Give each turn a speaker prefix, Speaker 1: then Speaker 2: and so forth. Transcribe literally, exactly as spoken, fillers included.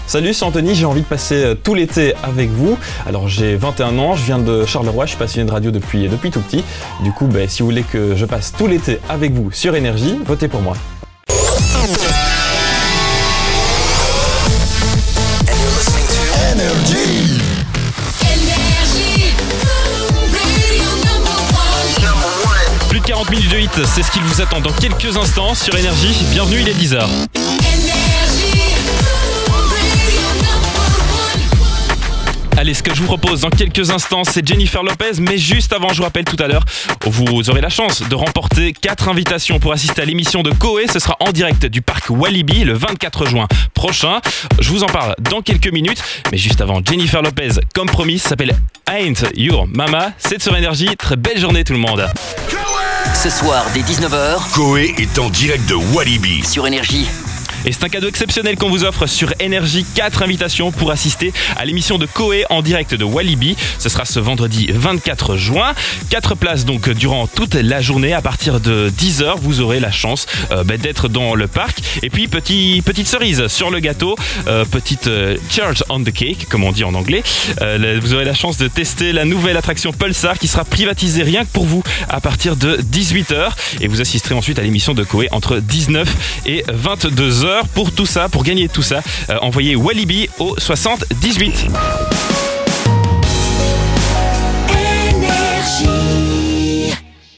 Speaker 1: Salut, c'est Anthony, j'ai envie de passer tout l'été avec vous. Alors j'ai vingt et un ans, je viens de Charleroi, je suis passionné de radio depuis, depuis tout petit. Du coup, bah, si vous voulez que je passe tout l'été avec vous sur Énergie, votez pour moi.
Speaker 2: Plus de quarante minutes de hit, c'est ce qu'il vous attend dans quelques instants sur Énergie. Bienvenue, il est dix heures. Allez, ce que je vous propose dans quelques instants, c'est Jennifer Lopez. Mais juste avant, je vous rappelle tout à l'heure, vous aurez la chance de remporter quatre invitations pour assister à l'émission de Coé. Ce sera en direct du parc Walibi le vingt-quatre juin prochain. Je vous en parle dans quelques minutes. Mais juste avant, Jennifer Lopez, comme promis, s'appelle Ain't Your Mama. C'est sur Énergie. Très belle journée tout le monde.
Speaker 3: Ce soir, dès dix-neuf heures,
Speaker 4: Coé est en direct de Walibi
Speaker 3: sur Énergie.
Speaker 2: Et c'est un cadeau exceptionnel qu'on vous offre sur Énergie, quatre invitations pour assister à l'émission de Coé en direct de Walibi. Ce sera ce vendredi vingt-quatre juin. quatre places donc durant toute la journée. À partir de dix heures, vous aurez la chance euh, bah, d'être dans le parc. Et puis, petit, petite cerise sur le gâteau, euh, petite euh, cherry on the cake, comme on dit en anglais. Euh, vous aurez la chance de tester la nouvelle attraction Pulsar qui sera privatisée rien que pour vous à partir de dix-huit heures. Et vous assisterez ensuite à l'émission de Coé entre dix-neuf et vingt-deux heures. Pour tout ça, pour gagner tout ça, euh, envoyez Walibi au soixante-dix-huit.